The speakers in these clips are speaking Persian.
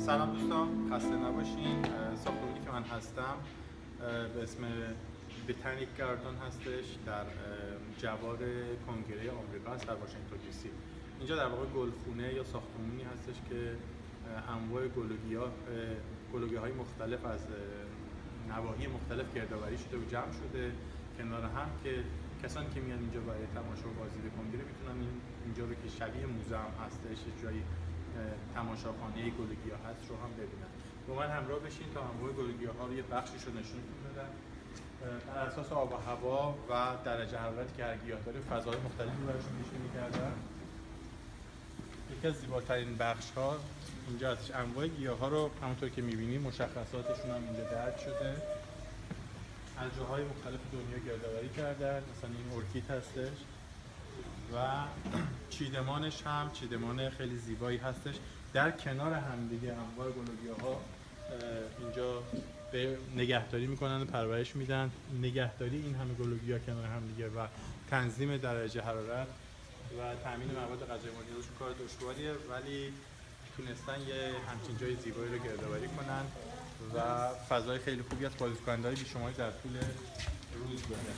سلام دوستان، خسته نباشین. ساختمانی که من هستم به اسم بتانیک گاردن هستش، در جوار کنگره آمریکا هست، در واشنگتن دی سی. اینجا در واقع گلخونه یا ساختمانی هستش که انواع گلوگیاهای مختلف از نواحی مختلف گردآوری شده و جمع شده کنار هم، که کسانی که میان اینجا برای تماشا و بازدید کنگره میتونن اینجا رو که شبیه موزه هم هستش، جایی تماشاخانه گلوگیاه هست رو هم ببینن. با من همراه بشین تا انواع گلوگیاها رو یه بخشش رو نشونتون بدم. بر اساس آب و هوا و درجه حرارتی که هر گیاه داره فضای مختلفی براشون پیش بینی کردن. یکی از زیباترین بخش ها اینجا هستش. انواع گیاه ها رو همونطور که میبینید مشخصاتشون هم اینجا درج شده. از جاهای مختلف دنیا گردآوری کردن، مثلا این ارکید هستش و چیدمانش هم چیدمان خیلی زیبایی هستش. در کنار همدیگه انواع گلوگیاها اینجا به نگهداری میکنن و پرورش میدن. نگهداری این همه گلوگیا کنار همدیگه و تنظیم درجه حرارت و تامین مواد غذایی مورد نیازشون کار دشواریه، ولی تونستن یه همچین جای زیبایی رو گردآوری کنن و فضای خیلی خوبی از بازدیدکننده‌های بیشماری در طول روز داره.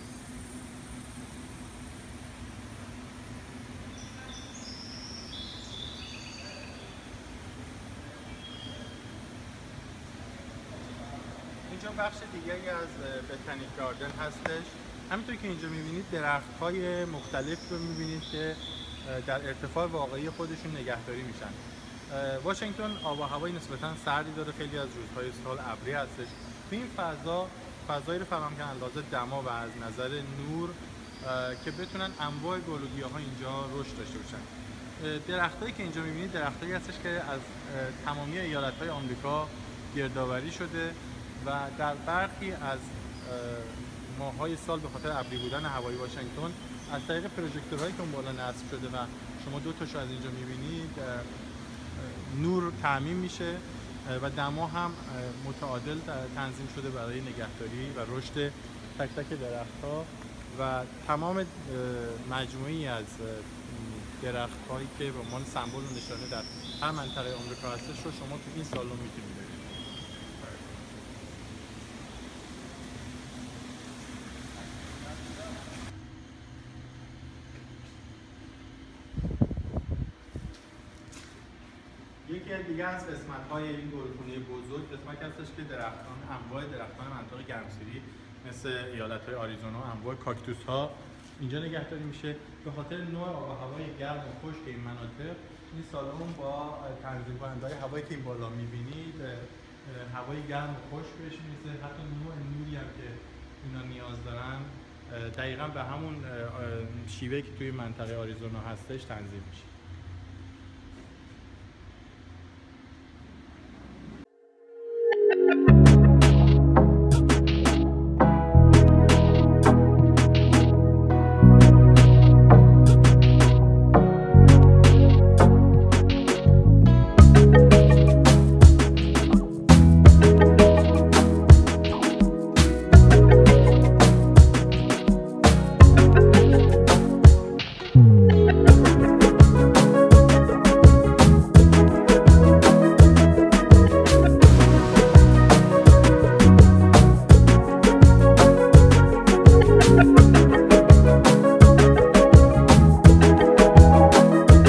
اینجا بخش دیگری از بتانیک گاردن هستش. همینطور که اینجا میبینید درخت‌های مختلف رو میبینید که در ارتفاع واقعی خودشون نگهداری میشن. واشنگتن آب و هوای نسبتاً سردی داره، خیلی از روزهای سال ابری هستش. تو این فضایی رو فراهم کردن لازم دما و از نظر نور که بتونن انواع گلوگیاها اینجا رشد داشته باشن. درختایی که اینجا میبینید درختایی هستش که از تمامی ایالت‌های آمریکا گردآوری شده و در برخی از ماه‌های سال به خاطر ابری بودن هوای واشنگتن از طریق پروژکتورهایی که اون بالا نصب شده و شما دو تاشو از اینجا می‌بینید نور تامین میشه و دما هم متعادل تنظیم شده برای نگهداری و رشد تک تک درخت‌ها و تمام مجموعی از درخت‌هایی که به عنوان سمبل و نشانه در هر منطقه آمریکا هستش رو شما تو این سالن می‌تونید ببینید. یکی دیگه از قسمت‌های این گلخونه بزرگ قسمتی هستش که انواع درختان منطقه گرمسیری مثل ایالت‌های آریزونا، انواع کاکتوس‌ها اینجا نگهداری میشه. به خاطر نوع آب و هوای گرم و خشک این مناطق، این سالن با تنظیم کننده‌های هوایی که این بالا می‌بینید هوای گرم و خشک بهش میرسه. حتی نوع نوری هم که اینا نیاز دارن دقیقاً به همون شیوهی که توی منطقه آریزونا هستش تنظیم میشه.